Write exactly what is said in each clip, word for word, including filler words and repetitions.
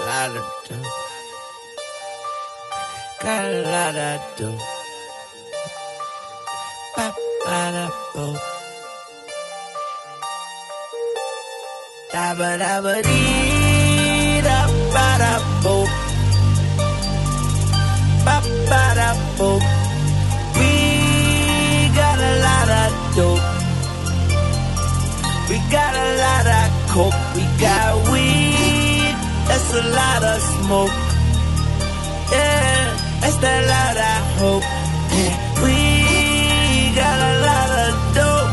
lot of dope. Got a lot of dope. Ba ba da bo. Da ba da ba dee da ba da bo. Ba ba da bo. We got a lot of dope. We got a lot of coke. We got weed. That's a lot of smoke. Yeah, that's that lot of hope. Yeah, we got a lot of dope.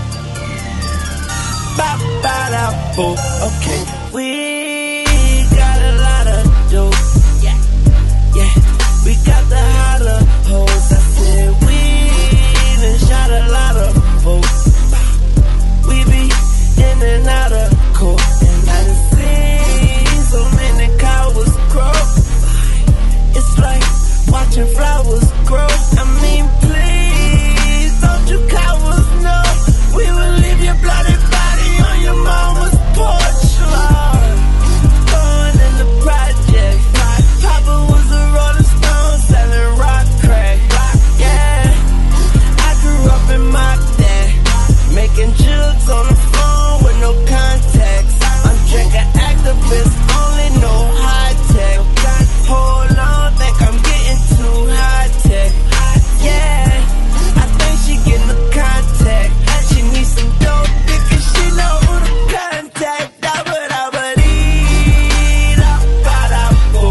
Ba ba da bo. Okay, we got a lot of dope. Yeah, yeah. We got the hotter hoes. I said we done shot a lot of folks. We be in and out of court, and I done seen so many cowards grow. It's like watching flowers grow. I mean, please don't you cowards know we will leave your bloody body on your mama's porch. Lord, born in the project. Papa was a Rolling Stone selling rock crack. Yeah, I grew up in my day, making jugs on the phone with no contacts. I'm drinking activists, only no high tech. Hold on, think I'm getting too high tech. Yeah, I think she getting the contact. She needs some dope dick and she know who to contact. Da ba da ba dee da ba da bo.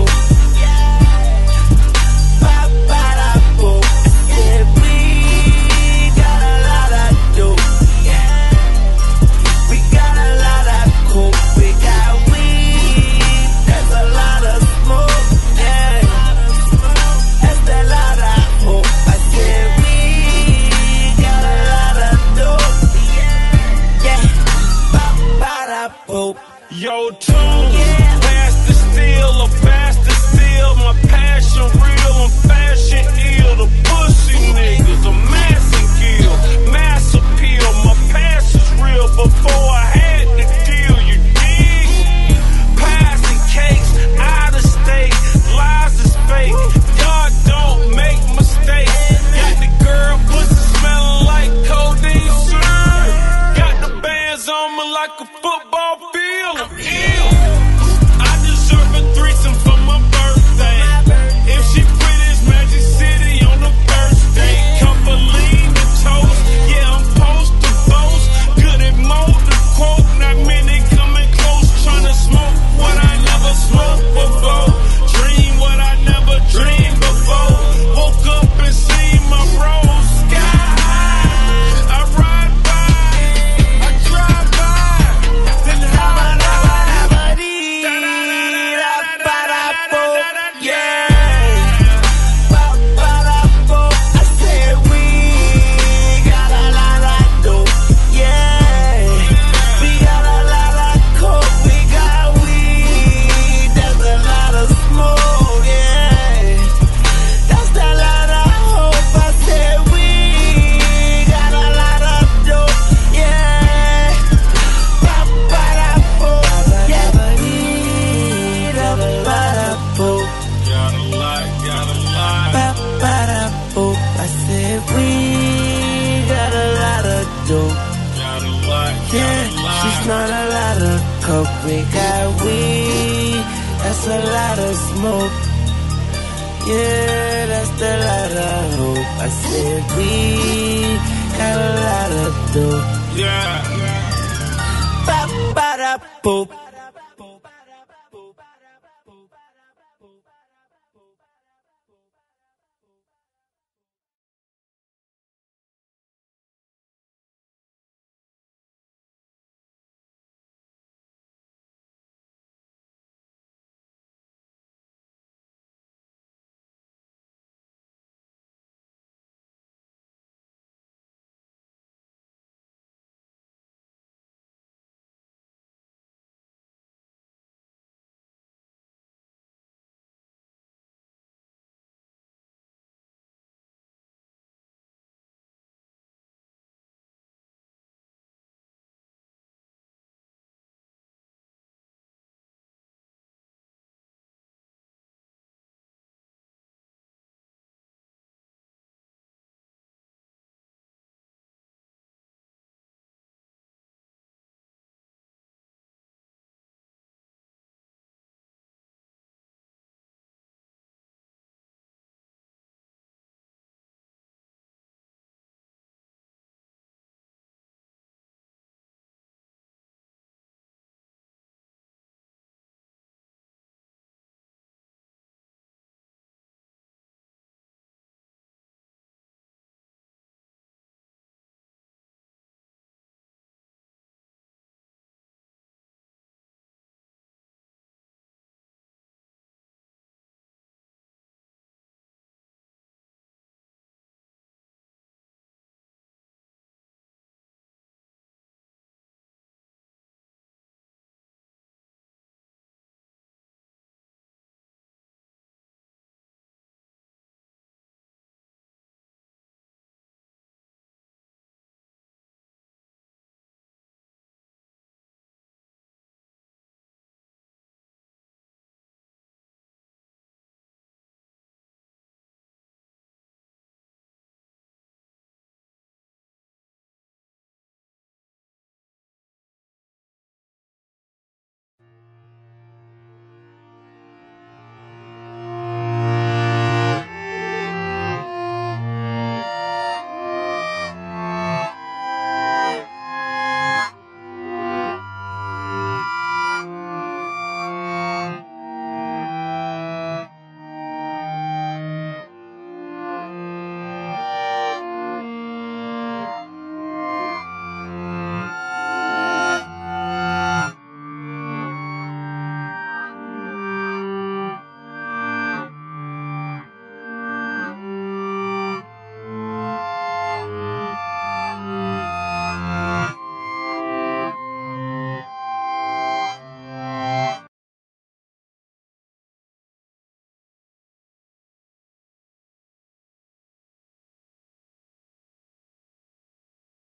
Ba ba da bo. Yeah, we got a lot of dope. We got a lot of coke. We got weed. There's a lot of smoke. Yeah, that's that lot of hope. I said we got a lot of dope. Yeah, ba ba da bo. Yo, tune, pass the steel, or pass the steel. My passion real, I'm fashion ill. The pussy niggas, a mass and kill, mass appeal. My past is real before I had the deal, you dig? Pies and cakes, out of state, lies is fake. Y'all don't make mistakes. Got the girl pussy smelling like codeine, sir. Got the bands on me like a football field. I'm ill. I deserve a threesome for my birthday. If she pretty as Magic City on the first day, couple lean and toast. Yeah, I'm post to boast. Good at mold to quote. Not many coming close, tryna smoke what I never smoked before. Dream what I never dreamed before. Woke up and seen my rose sky. I ride by, I drive by, then how I Yeah, she's not a lot of coke. We got weed, that's a lot of smoke. Yeah, that's the lot of hope. I said we got a lot of dope. Yeah. Ba ba da boop.